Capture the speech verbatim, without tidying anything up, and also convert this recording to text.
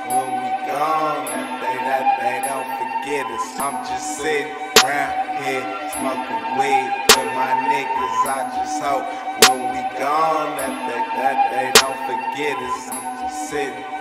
when we gone, that they, that they don't forget us. I'm just sitting around here smoking weed with my niggas. I just hope when we gone, that they, that they don't forget us. I'm just sitting